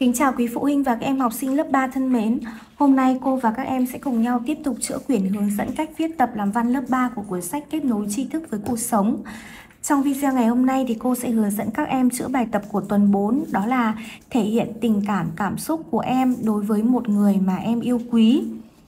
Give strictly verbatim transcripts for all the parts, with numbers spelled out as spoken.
Kính chào quý phụ huynh và các em học sinh lớp ba thân mến. Hôm nay cô và các em sẽ cùng nhau tiếp tục chữa quyển hướng dẫn cách viết tập làm văn lớp ba của cuốn sách Kết nối tri thức với cuộc sống. Trong video ngày hôm nay thì cô sẽ hướng dẫn các em chữa bài tập của tuần bốn, đó là thể hiện tình cảm cảm xúc của em đối với một người mà em yêu quý.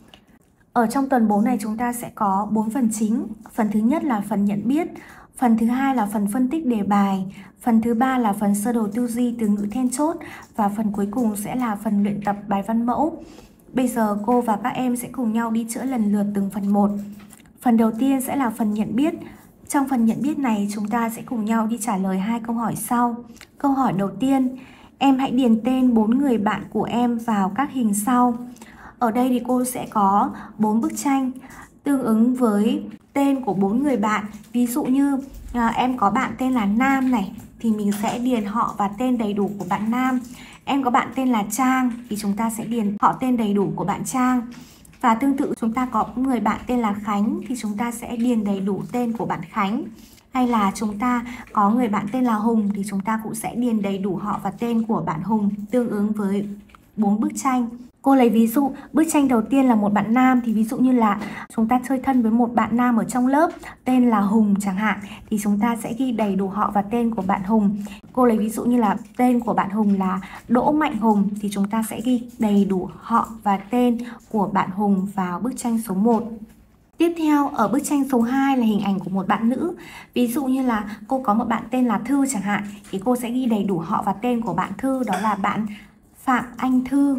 Ở trong tuần bốn này chúng ta sẽ có bốn phần chính. Phần thứ nhất là phần nhận biết, phần thứ hai là phần phân tích đề bài, phần thứ ba là phần sơ đồ tư duy từ ngữ then chốt và phần cuối cùng sẽ là phần luyện tập bài văn mẫu. Bây giờ cô và các em sẽ cùng nhau đi chữa lần lượt từng phần một. Phần đầu tiên sẽ là phần nhận biết. Trong phần nhận biết này chúng ta sẽ cùng nhau đi trả lời hai câu hỏi sau. Câu hỏi đầu tiên, em hãy điền tên bốn người bạn của em vào các hình sau. Ở đây thì cô sẽ có bốn bức tranh tương ứng với tên của bốn người bạn. Ví dụ như à, em có bạn tên là Nam này thì mình sẽ điền họ và tên đầy đủ của bạn Nam. Em có bạn tên là Trang thì chúng ta sẽ điền họ tên đầy đủ của bạn Trang. Và tương tự chúng ta có người bạn tên là Khánh thì chúng ta sẽ điền đầy đủ tên của bạn Khánh. Hay là chúng ta có người bạn tên là Hùng thì chúng ta cũng sẽ điền đầy đủ họ và tên của bạn Hùng tương ứng với bốn bức tranh. Cô lấy ví dụ, bức tranh đầu tiên là một bạn nam thì ví dụ như là chúng ta chơi thân với một bạn nam ở trong lớp tên là Hùng chẳng hạn thì chúng ta sẽ ghi đầy đủ họ và tên của bạn Hùng. Cô lấy ví dụ như là tên của bạn Hùng là Đỗ Mạnh Hùng thì chúng ta sẽ ghi đầy đủ họ và tên của bạn Hùng vào bức tranh số một. Tiếp theo ở bức tranh số hai là hình ảnh của một bạn nữ. Ví dụ như là cô có một bạn tên là Thư chẳng hạn thì cô sẽ ghi đầy đủ họ và tên của bạn Thư, đó là bạn Phạm Anh Thư.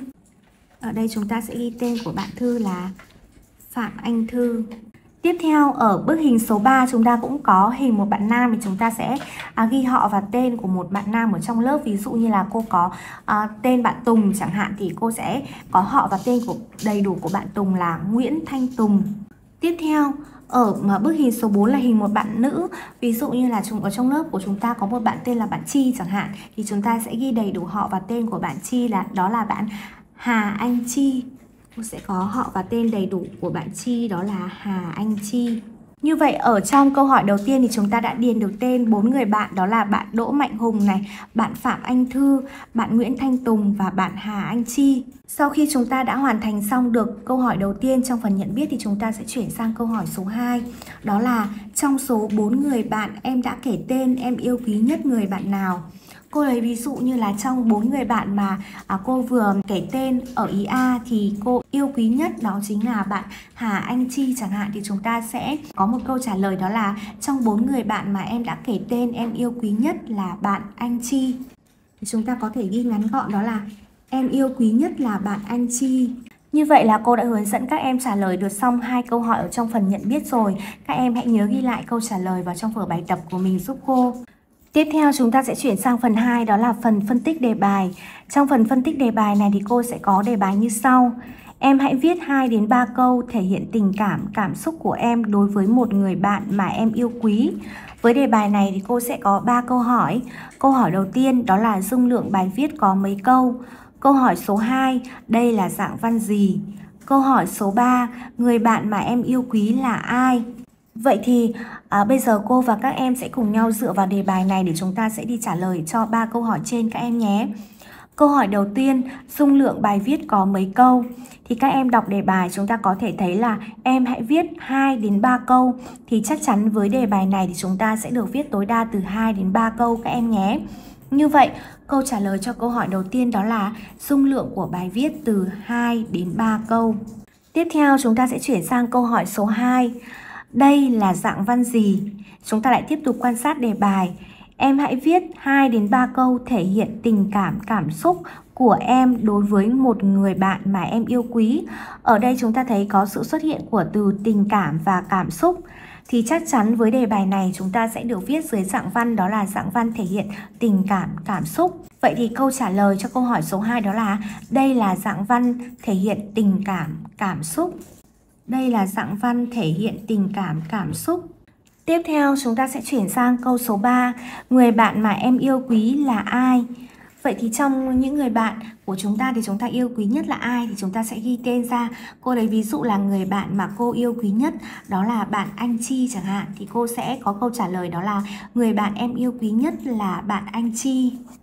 Ở đây chúng ta sẽ ghi tên của bạn Thư là Phạm Anh Thư. Tiếp theo ở bức hình số ba chúng ta cũng có hình một bạn nam thì chúng ta sẽ à, ghi họ và tên của một bạn nam ở trong lớp. Ví dụ như là cô có à, tên bạn Tùng chẳng hạn thì cô sẽ có họ và tên của đầy đủ của bạn Tùng là Nguyễn Thanh Tùng. Tiếp theo ở mà bức hình số bốn là hình một bạn nữ. Ví dụ như là chúng ở trong lớp của chúng ta có một bạn tên là bạn Chi chẳng hạn thì chúng ta sẽ ghi đầy đủ họ và tên của bạn Chi là đó là bạn Hà Anh Chi. Cô sẽ có họ và tên đầy đủ của bạn Chi đó là Hà Anh Chi. Như vậy ở trong câu hỏi đầu tiên thì chúng ta đã điền được tên bốn người bạn, đó là bạn Đỗ Mạnh Hùng này, bạn Phạm Anh Thư, bạn Nguyễn Thanh Tùng và bạn Hà Anh Chi. Sau khi chúng ta đã hoàn thành xong được câu hỏi đầu tiên trong phần nhận biết thì chúng ta sẽ chuyển sang câu hỏi số hai. Đó là trong số bốn người bạn em đã kể tên em yêu quý nhất người bạn nào? Cô lấy ví dụ như là trong bốn người bạn mà à, cô vừa kể tên ở ý A thì cô yêu quý nhất đó chính là bạn Hà Anh Chi chẳng hạn, thì chúng ta sẽ có một câu trả lời đó là trong bốn người bạn mà em đã kể tên em yêu quý nhất là bạn Anh Chi. Thì chúng ta có thể ghi ngắn gọn đó là em yêu quý nhất là bạn Anh Chi. Như vậy là cô đã hướng dẫn các em trả lời được xong hai câu hỏi ở trong phần nhận biết rồi. Các em hãy nhớ ghi lại câu trả lời vào trong vở bài tập của mình giúp cô. Tiếp theo chúng ta sẽ chuyển sang phần hai, đó là phần phân tích đề bài. Trong phần phân tích đề bài này thì cô sẽ có đề bài như sau. Em hãy viết hai đến ba câu thể hiện tình cảm, cảm xúc của em đối với một người bạn mà em yêu quý. Với đề bài này thì cô sẽ có ba câu hỏi. Câu hỏi đầu tiên đó là dung lượng bài viết có mấy câu. Câu hỏi số hai, đây là dạng văn gì? Câu hỏi số ba, người bạn mà em yêu quý là ai? Vậy thì à, bây giờ cô và các em sẽ cùng nhau dựa vào đề bài này để chúng ta sẽ đi trả lời cho ba câu hỏi trên các em nhé. Câu hỏi đầu tiên, dung lượng bài viết có mấy câu? Thì các em đọc đề bài chúng ta có thể thấy là em hãy viết hai đến ba câu. Thì chắc chắn với đề bài này thì chúng ta sẽ được viết tối đa từ hai đến ba câu các em nhé. Như vậy, câu trả lời cho câu hỏi đầu tiên đó là dung lượng của bài viết từ hai đến ba câu. Tiếp theo chúng ta sẽ chuyển sang câu hỏi số hai. Đây là dạng văn gì? Chúng ta lại tiếp tục quan sát đề bài. Em hãy viết hai đến ba câu thể hiện tình cảm, cảm xúc của em đối với một người bạn mà em yêu quý. Ở đây chúng ta thấy có sự xuất hiện của từ tình cảm và cảm xúc. Thì chắc chắn với đề bài này chúng ta sẽ được viết dưới dạng văn, đó là dạng văn thể hiện tình cảm, cảm xúc. Vậy thì câu trả lời cho câu hỏi số hai đó là đây là dạng văn thể hiện tình cảm, cảm xúc. Đây là dạng văn thể hiện tình cảm, cảm xúc. Tiếp theo chúng ta sẽ chuyển sang câu số ba. Người bạn mà em yêu quý là ai? Vậy thì trong những người bạn của chúng ta thì chúng ta yêu quý nhất là ai? Thì chúng ta sẽ ghi tên ra. Cô lấy ví dụ là người bạn mà cô yêu quý nhất đó là bạn Anh Chi chẳng hạn. Thì cô sẽ có câu trả lời đó là người bạn em yêu quý nhất là bạn Anh Chi.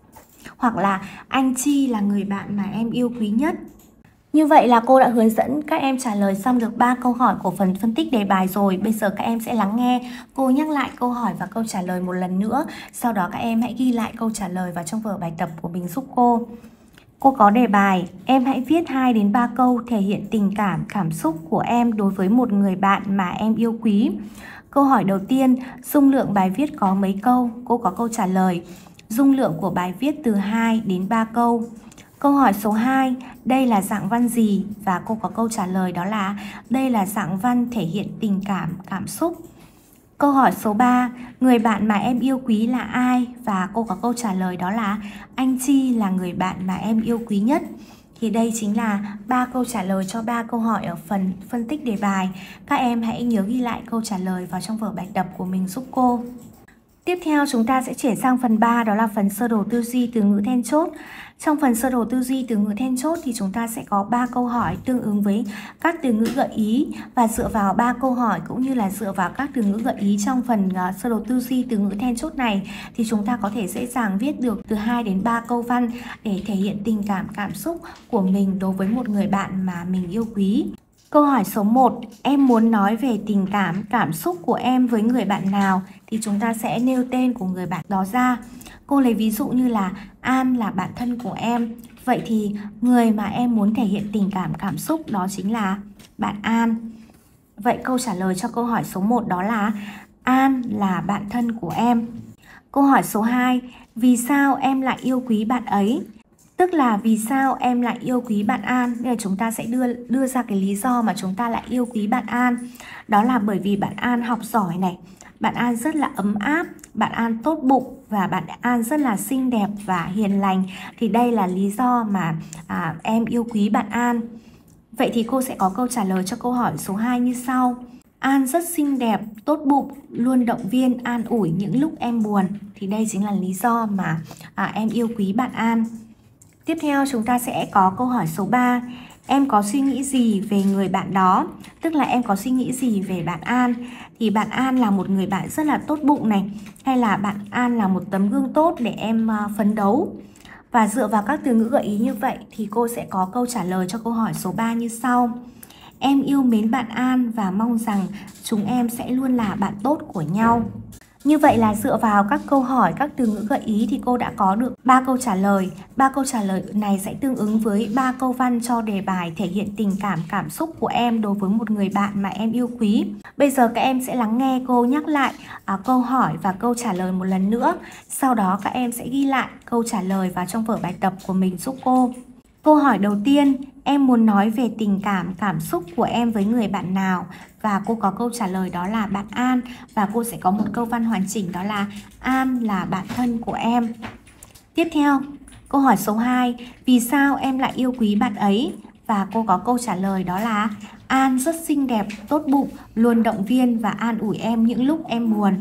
hoặc là anh Chi là người bạn mà em yêu quý nhất. Như vậy là cô đã hướng dẫn các em trả lời xong được ba câu hỏi của phần phân tích đề bài rồi. Bây giờ các em sẽ lắng nghe cô nhắc lại câu hỏi và câu trả lời một lần nữa. Sau đó các em hãy ghi lại câu trả lời vào trong vở bài tập của mình giúp cô. Cô có đề bài, em hãy viết hai đến ba câu thể hiện tình cảm, cảm xúc của em đối với một người bạn mà em yêu quý. Câu hỏi đầu tiên, dung lượng bài viết có mấy câu? Cô có câu trả lời. Dung lượng của bài viết từ hai đến ba câu. Câu hỏi số hai, đây là dạng văn gì? Và cô có câu trả lời đó là đây là dạng văn thể hiện tình cảm, cảm xúc. Câu hỏi số ba, người bạn mà em yêu quý là ai? Và cô có câu trả lời đó là anh Chi là người bạn mà em yêu quý nhất. Thì đây chính là ba câu trả lời cho ba câu hỏi ở phần phân tích đề bài. Các em hãy nhớ ghi lại câu trả lời vào trong vở bài tập của mình giúp cô. Tiếp theo chúng ta sẽ chuyển sang phần ba, đó là phần sơ đồ tư duy từ ngữ then chốt. Trong phần sơ đồ tư duy từ ngữ then chốt thì chúng ta sẽ có ba câu hỏi tương ứng với các từ ngữ gợi ý, và dựa vào ba câu hỏi cũng như là dựa vào các từ ngữ gợi ý trong phần uh, sơ đồ tư duy từ ngữ then chốt này thì chúng ta có thể dễ dàng viết được từ hai đến ba câu văn để thể hiện tình cảm, cảm xúc của mình đối với một người bạn mà mình yêu quý. Câu hỏi số một, em muốn nói về tình cảm, cảm xúc của em với người bạn nào? Thì chúng ta sẽ nêu tên của người bạn đó ra. Cô lấy ví dụ như là An là bạn thân của em. Vậy thì người mà em muốn thể hiện tình cảm, cảm xúc đó chính là bạn An. Vậy câu trả lời cho câu hỏi số một đó là An là bạn thân của em. Câu hỏi số hai, vì sao em lại yêu quý bạn ấy? Tức là vì sao em lại yêu quý bạn An? Bây giờ chúng ta sẽ đưa đưa ra cái lý do mà chúng ta lại yêu quý bạn An. Đó là bởi vì bạn An học giỏi này, bạn An rất là ấm áp, bạn An tốt bụng và bạn An rất là xinh đẹp và hiền lành. Thì đây là lý do mà à, em yêu quý bạn An. Vậy thì cô sẽ có câu trả lời cho câu hỏi số hai như sau. An rất xinh đẹp, tốt bụng, luôn động viên, an ủi những lúc em buồn. Thì đây chính là lý do mà à, em yêu quý bạn An. Tiếp theo chúng ta sẽ có câu hỏi số ba. Em có suy nghĩ gì về người bạn đó? Tức là em có suy nghĩ gì về bạn An? Thì bạn An là một người bạn rất là tốt bụng này, hay là bạn An là một tấm gương tốt để em phấn đấu? Và dựa vào các từ ngữ gợi ý như vậy thì cô sẽ có câu trả lời cho câu hỏi số ba như sau. Em yêu mến bạn An và mong rằng chúng em sẽ luôn là bạn tốt của nhau. Như vậy là dựa vào các câu hỏi, các từ ngữ gợi ý thì cô đã có được ba câu trả lời. ba câu trả lời này sẽ tương ứng với ba câu văn cho đề bài thể hiện tình cảm, cảm xúc của em đối với một người bạn mà em yêu quý. Bây giờ các em sẽ lắng nghe cô nhắc lại à, câu hỏi và câu trả lời một lần nữa. Sau đó các em sẽ ghi lại câu trả lời vào trong vở bài tập của mình giúp cô. Câu hỏi đầu tiên, em muốn nói về tình cảm, cảm xúc của em với người bạn nào? Và cô có câu trả lời đó là bạn An. Và cô sẽ có một câu văn hoàn chỉnh đó là An là bạn thân của em. Tiếp theo, câu hỏi số hai, vì sao em lại yêu quý bạn ấy? Và cô có câu trả lời đó là An rất xinh đẹp, tốt bụng, luôn động viên và an ủi em những lúc em buồn.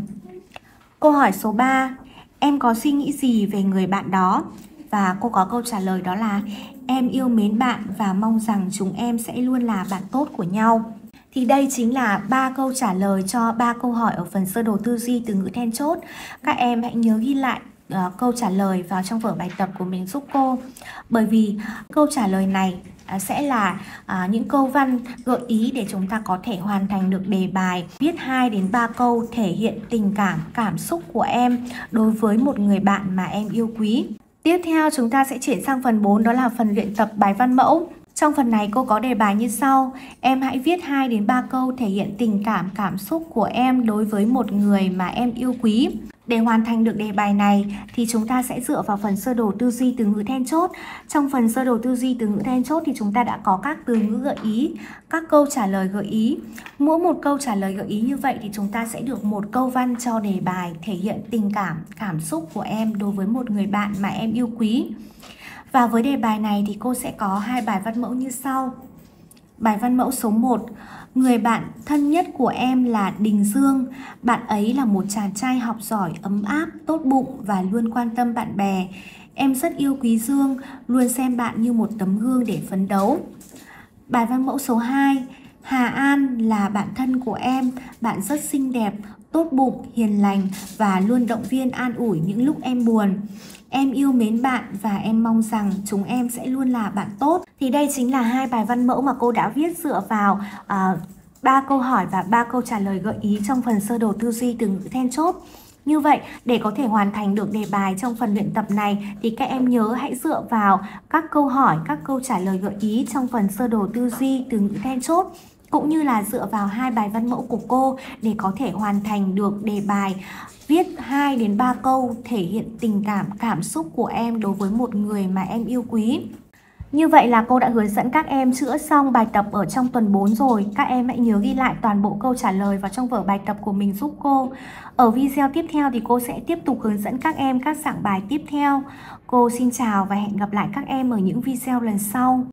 Câu hỏi số ba, em có suy nghĩ gì về người bạn đó? Và cô có câu trả lời đó là em yêu mến bạn và mong rằng chúng em sẽ luôn là bạn tốt của nhau. Thì đây chính là ba câu trả lời cho ba câu hỏi ở phần sơ đồ tư duy từ ngữ then chốt. Các em hãy nhớ ghi lại uh, câu trả lời vào trong vở bài tập của mình giúp cô. Bởi vì câu trả lời này uh, sẽ là uh, những câu văn gợi ý để chúng ta có thể hoàn thành được đề bài viết hai đến ba câu thể hiện tình cảm, cảm xúc của em đối với một người bạn mà em yêu quý. Tiếp theo chúng ta sẽ chuyển sang phần bốn, đó là phần luyện tập bài văn mẫu. Trong phần này cô có đề bài như sau. Em hãy viết hai đến ba câu thể hiện tình cảm, cảm xúc của em đối với một người mà em yêu quý. Để hoàn thành được đề bài này thì chúng ta sẽ dựa vào phần sơ đồ tư duy từ ngữ then chốt. Trong phần sơ đồ tư duy từ ngữ then chốt thì chúng ta đã có các từ ngữ gợi ý, các câu trả lời gợi ý. Mỗi một câu trả lời gợi ý như vậy thì chúng ta sẽ được một câu văn cho đề bài thể hiện tình cảm, cảm xúc của em đối với một người bạn mà em yêu quý. Và với đề bài này thì cô sẽ có hai bài văn mẫu như sau. Bài văn mẫu số một. Người bạn thân nhất của em là Đình Dương. Bạn ấy là một chàng trai học giỏi, ấm áp, tốt bụng và luôn quan tâm bạn bè. Em rất yêu quý Dương, luôn xem bạn như một tấm gương để phấn đấu. Bài văn mẫu số hai. Hà An là bạn thân của em. Bạn rất xinh đẹp, tốt bụng, hiền lành và luôn động viên an ủi những lúc em buồn. Em yêu mến bạn và em mong rằng chúng em sẽ luôn là bạn tốt. Thì đây chính là hai bài văn mẫu mà cô đã viết dựa vào uh, ba câu hỏi và ba câu trả lời gợi ý trong phần sơ đồ tư duy từ ngữ then chốt. Như vậy, để có thể hoàn thành được đề bài trong phần luyện tập này thì các em nhớ hãy dựa vào các câu hỏi, các câu trả lời gợi ý trong phần sơ đồ tư duy từ ngữ then chốt, cũng như là dựa vào hai bài văn mẫu của cô để có thể hoàn thành được đề bài viết hai đến ba câu thể hiện tình cảm, cảm xúc của em đối với một người mà em yêu quý. Như vậy là cô đã hướng dẫn các em chữa xong bài tập ở trong tuần bốn rồi. Các em hãy nhớ ghi lại toàn bộ câu trả lời vào trong vở bài tập của mình giúp cô. Ở video tiếp theo thì cô sẽ tiếp tục hướng dẫn các em các dạng bài tiếp theo. Cô xin chào và hẹn gặp lại các em ở những video lần sau.